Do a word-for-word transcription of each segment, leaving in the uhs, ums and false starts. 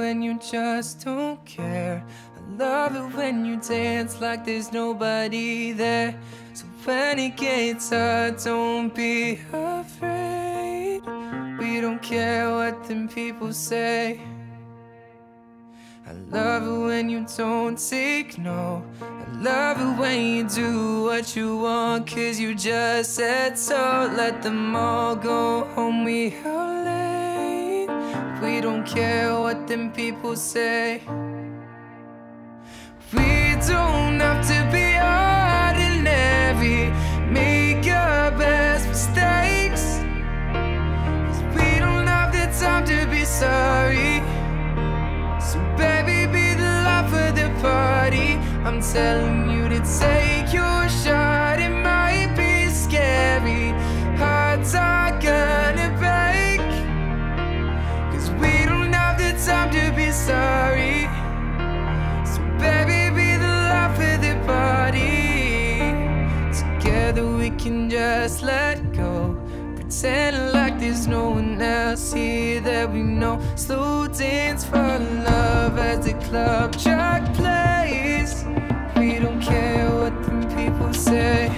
when you just don't care. I love it when you dance like there's nobody there. So when it gets hard, don't be afraid. We don't care what them people say. I love it when you don't take no. I love it when you do what you want, cause you just said so. Let them all go home, we out late. We don't care what them people say. We don't have to be ordinary. Make your best mistakes, cause we don't have the time to be sorry. So baby, be the life of the party. I'm telling you to take your shot. It might be scary, hearts are gonna break, cause we don't have the time to be sorry. So baby, be the life of the party. Together we can just let go, pretend like there's no one else here that we know. Slow dance for love as the club track plays. We don't care what them people say.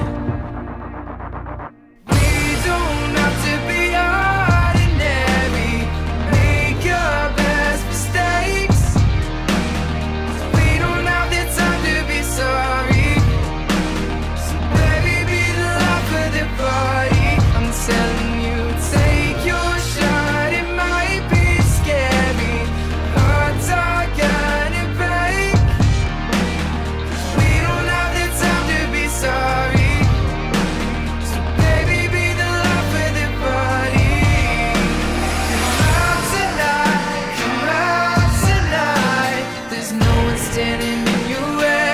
We don't have to be ordinary. Make your best mistakes, we don't have the time to be sorry. So baby, be the life of the party. I'm telling you, take your shot. It might be scary, hearts are gonna break, we don't have the time to be sorry. So baby, be the life of the party. Come out tonight, come out tonight. There's no one standing in your way.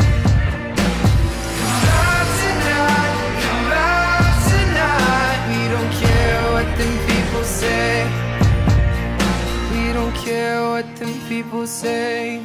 Come out tonight, come out tonight. We don't care what them people say. We don't care what them people say.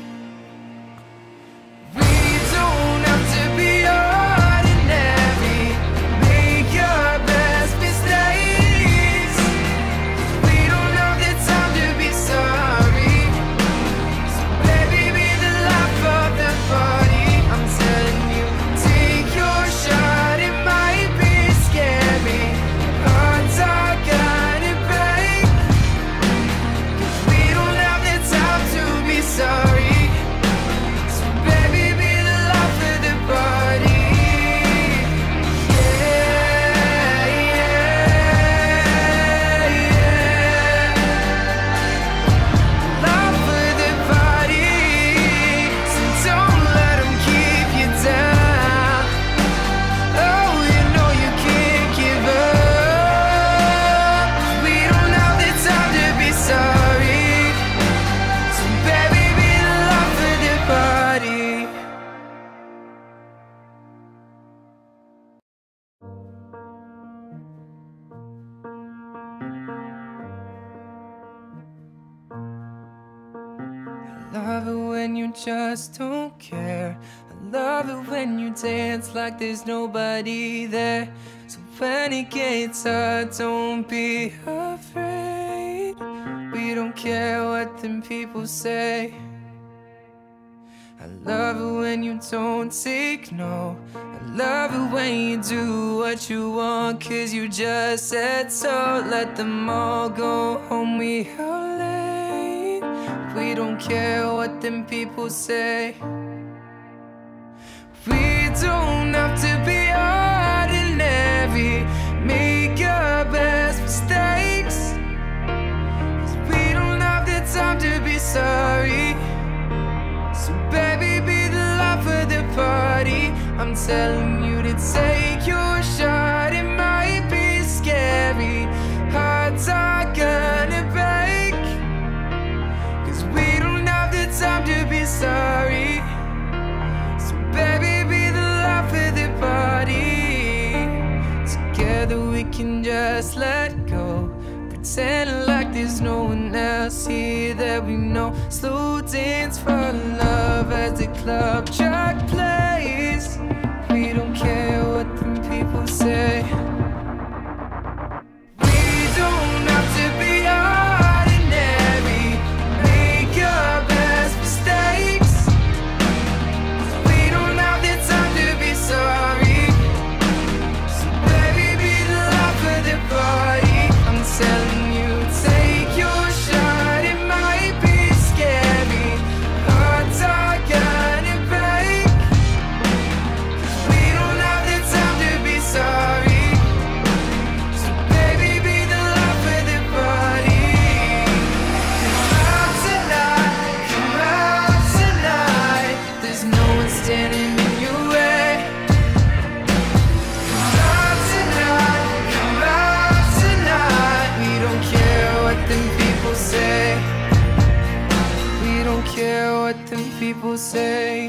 We don't have to be ordinary. Make your best mistakes, we don't have the time to be sorry. So baby, be the life of the party. I'm telling you, take your shot. It might be scary, hearts are gonna break, cause we don't have the time to be sorry. So baby, be the life of the party. Yeah, yeah, yeah. Life of the party. So don't let them keep you down. Oh, you know you can't give up. We don't have the time to be sorry. So baby, be the life of the party. I love it when you just don't care. I love it when you dance like there's nobody there. So when it gets hard, don't be afraid. We don't care what them people say. I love it when you don't take no. I love it when you do what you want, cause you just said so. Let them all go home, we out late. We don't care what them people say. We don't have to be ordinary. Make your best mistakes, cause we don't have the time to be sorry. So baby, be the life of the party. I'm telling you to take your shot. It might be scary, hearts are gonna break, cause we don't have the time to be sorry. So baby, be the life of the party. Together we can just let go, pretend like there's no one else here that we know. Slow dance for love as the club track plays. We don't care what them people say. We don't have to be ordinary. Make your care what them people say.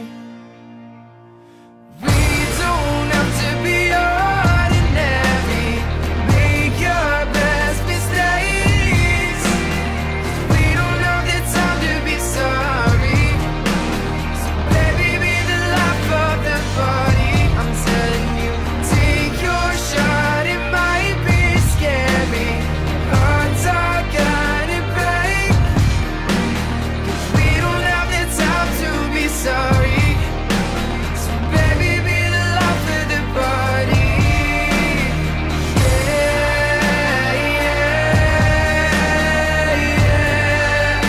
We don't have to be ordinary. Make your best mistakes. We don't have the time to be sorry. So baby, be the life of the party. I'm telling you, take your shot. It might be scary. Hearts are gonna break. 'Cause we don't have the time to be sorry. So baby, be the life of the party. Yeah, yeah, yeah.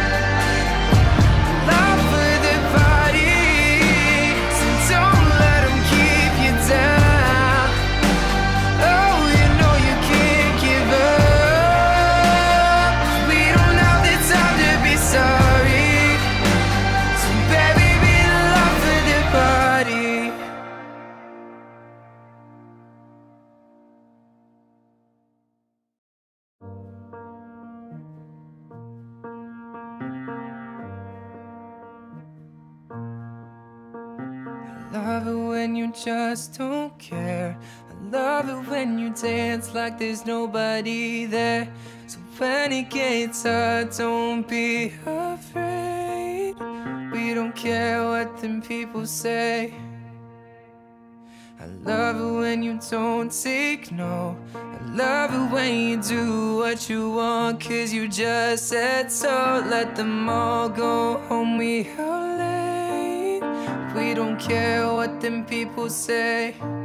Life of the party. So don't let 'em keep you down. Oh, you know you can't give up. We don't have the time to be sorry. So baby, be the life of the party. I love it when you just don't care. I love it when you dance like there's nobody there. So when it gets hard, don't be afraid. We don't care what them people say. I love it when you don't take no. I love it when you do what you want, 'cause you just said so. Let them all go home, we out late. We don't care what them people say.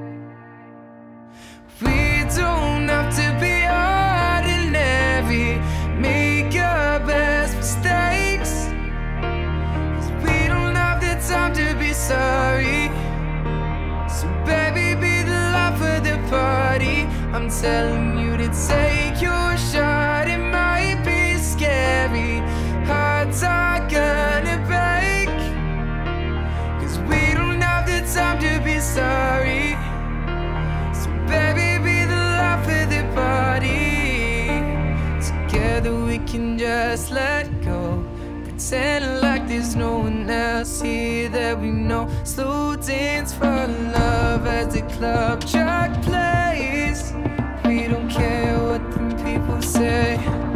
We don't have to be ordinary. Make your best mistakes. 'Cause we don't have the time to be sorry. So baby, be the life of the party. I'm telling you to take your shot. It might be scary. Hearts are gonna break. 'Cause we don't have the time to be sorry. So baby, be the life of the party. Together we can just let go. Pretend like there's no one else here that we know. Slow dance for love as the club track plays. We don't care what them people say.